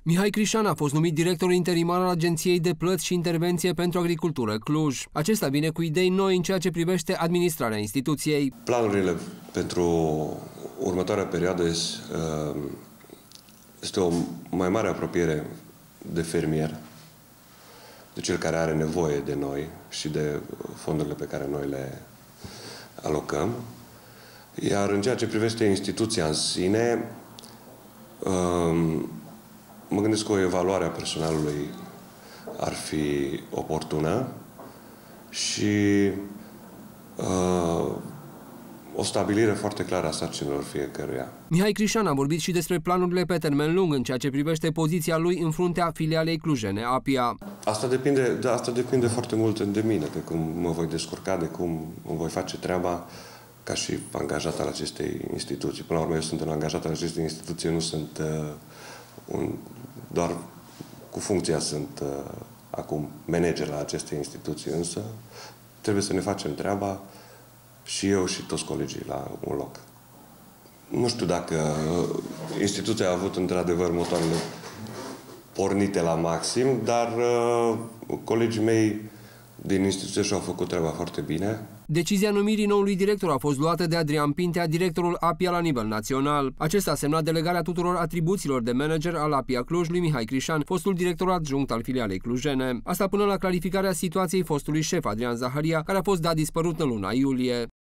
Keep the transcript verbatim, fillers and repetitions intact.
Mihai Crișan a fost numit director interimar al Agenției de Plăți și Intervenție pentru Agricultură Cluj. Acesta vine cu idei noi în ceea ce privește administrarea instituției. Planurile pentru următoarea perioadă este o mai mare apropiere de fermier, de cel care are nevoie de noi și de fondurile pe care noi le alocăm. Iar în ceea ce privește instituția în sine, mă gândesc că o evaluare a personalului ar fi oportună și uh, o stabilire foarte clară a sarcinilor fiecăruia. Mihai Crișan a vorbit și despre planurile pe termen lung în ceea ce privește poziția lui în fruntea filialei clujene Apia. Asta depinde, da, asta depinde foarte mult de mine, de cum mă voi descurca, de cum îmi voi face treaba ca și angajat al acestei instituții. Până la urmă, eu sunt un angajat al acestei instituții, nu sunt uh, un, doar cu funcția sunt uh, acum manager la aceste instituții, însă trebuie să ne facem treaba și eu și toți colegii la un loc. Nu știu dacă instituția a avut într-adevăr motoarele pornite la maxim, dar uh, colegii mei din instituție și-au făcut treaba foarte bine. Decizia numirii noului director a fost luată de Adrian Pintea, directorul Apia la nivel național. Acesta a semnat delegarea tuturor atribuțiilor de manager al Apia Cluj lui Mihai Crișan, fostul director adjunct al filialei clujene. Asta până la clarificarea situației fostului șef Adrian Zaharia, care a fost dat dispărut în luna iulie.